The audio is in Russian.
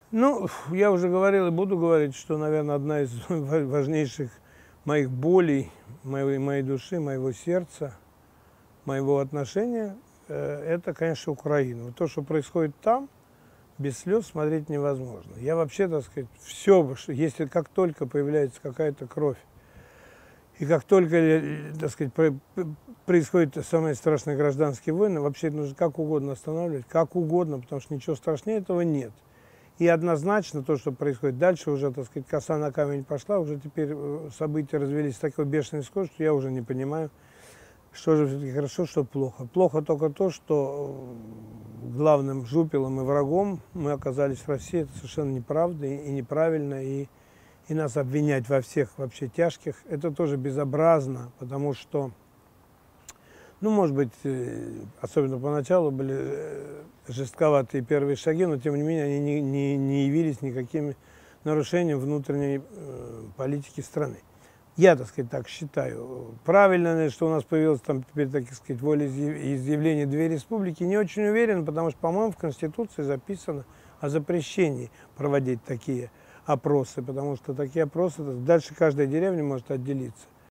Ну, я уже говорил и буду говорить, что, наверное, одна из важнейших моих болей, моей души, моего сердца, моего отношения, это, конечно, Украина. Вот то, что происходит там, без слез смотреть невозможно. Я вообще, так сказать, все, если как только появляется какая-то кровь, и как только, так сказать, происходят самые страшные гражданские войны, вообще нужно как угодно останавливать, как угодно, потому что ничего страшнее этого нет. И однозначно то, что происходит дальше, уже, так сказать, коса на камень пошла, уже теперь события развелись с такой бешеной скоростью, что я уже не понимаю, что же все-таки хорошо, что плохо. Плохо только то, что главным жупелом и врагом мы оказались в России. Это совершенно неправда и неправильно, и нас обвинять во всех вообще тяжких, это тоже безобразно, потому что, ну, может быть, особенно поначалу были жестковатые первые шаги, но тем не менее они не явились никаким нарушением внутренней политики страны. Я, так сказать, так считаю. Правильно ли, что у нас появилось там теперь, так сказать, волеизъявление две республики, не очень уверен, потому что, по-моему, в Конституции записано о запрещении проводить такие опросы, потому что такие опросы, дальше каждая деревня может отделиться.